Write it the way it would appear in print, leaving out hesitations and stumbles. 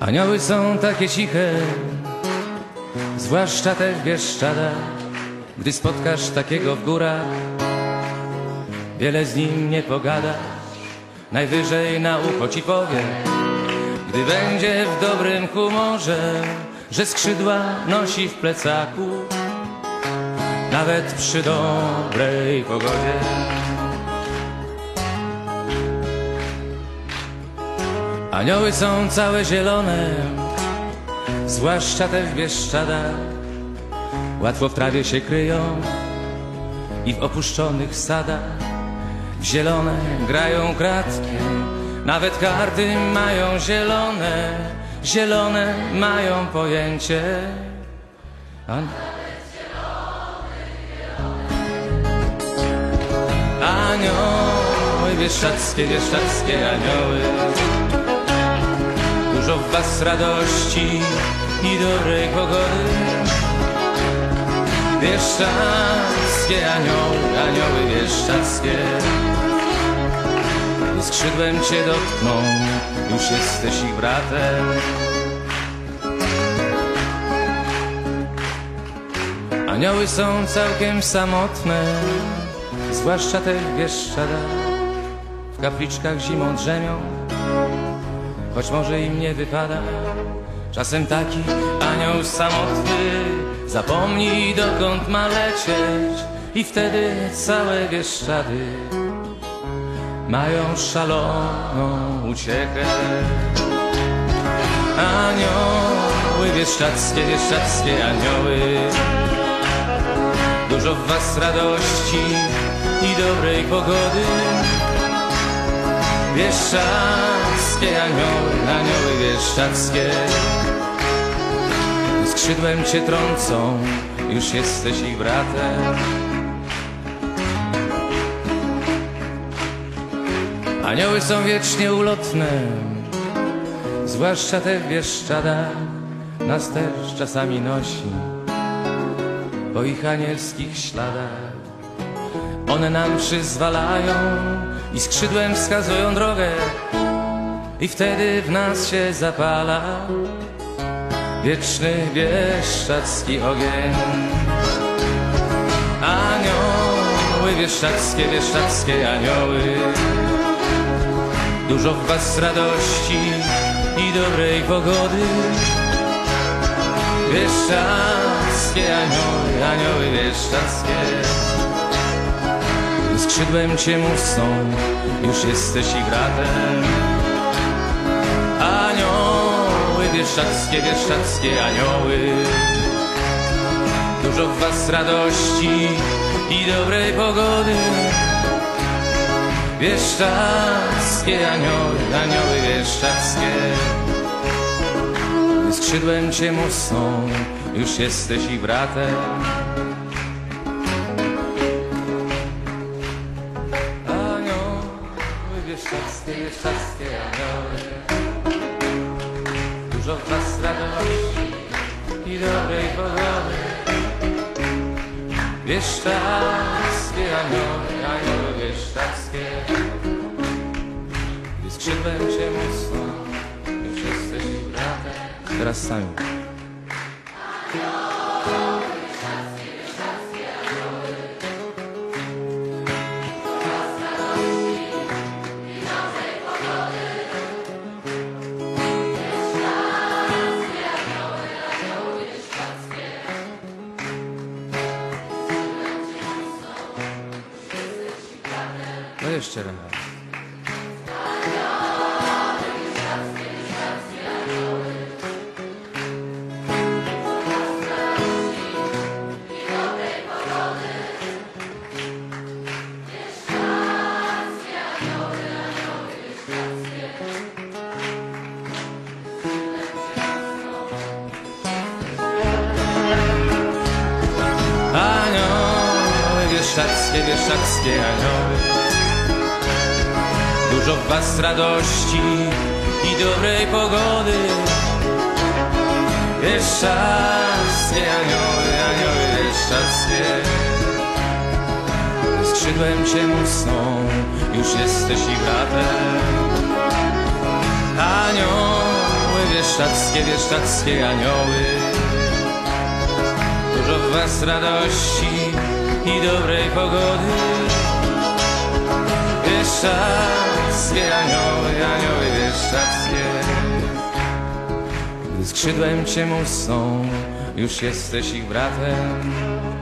Anioły są takie ciche, zwłaszcza te w Bieszczadach. Gdy spotkasz takiego w górach, wiele z nim nie pogada. Najwyżej na ucho ci powie, gdy będzie w dobrym humorze, że skrzydła nosi w plecaku, nawet przy dobrej pogodzie. Anioły są całe zielone, zwłaszcza te w Bieszczadach. Łatwo w trawie się kryją i w opuszczonych sadach. W zielone grają kratkiem, nawet karty mają zielone. Zielone mają pojęcie. Anioły, bieszczadzkie anioły. Dużo w was radości i dobrej pogody. Bieszczadzkie anioły, anioły bieszczadzkie. Skrzydłem cię dotkną, już jesteś ich bratem. Anioły są całkiem samotne, zwłaszcza te w Bieszczadach. W kapliczkach zimą drzemią, choć może im nie wypada. Czasem taki anioł samotny zapomni, dokąd ma lecieć, i wtedy całe Bieszczady mają szaloną uciechę. Anioły, bieszczadzkie anioły. Dużo w was radości i dobrej pogody. Bieszczadzkie anioły, anioły bieszczadzkie. Skrzydłem cię trącą, już jesteś ich bratem. Anioły są wiecznie ulotne, zwłaszcza te w Bieszczadach. Nas też czasami nosi po ich anielskich śladach. One nam przyzwalają i skrzydłem wskazują drogę, i wtedy w nas się zapala wieczny bieszczadzki ogień. Anioły, bieszczadzkie anioły. Dużo w was radości i dobrej pogody. Bieszczadzkie anioły, anioły bieszczadzkie. Skrzydłem cię musną, już jesteś ich bratem. Anioły, bieszczadzkie anioły. Dużo w was radości i dobrej pogody. Bieszczadzkie anioły, anioły bieszczadzkie. Skrzydłem cię musną, już jesteś ich bratem. Anioły, bieszczadzkie anioły. Dużo w was radości i dobrej pogody. Bieszczadzkie anioły, anioły bieszczadzkie. Skrzydłem cię mocno, już jesteś ich bratem. Teraz sami. No jeszcze raz. Anioły, bieszczadzkie anioły. Dużo w was radości i dobrej pogody. Bieszczadzkie anioły, anioły bieszczadzkie. Skrzydłem cię musną, już jesteś ich bratem. Anioły, wieszczackie anioły. Dużo w was radości i dobrej pogody. Wieszczackie anioły, anioły wieszczackie. Gdy skrzydłem cię mussą, już jesteś ich bratem.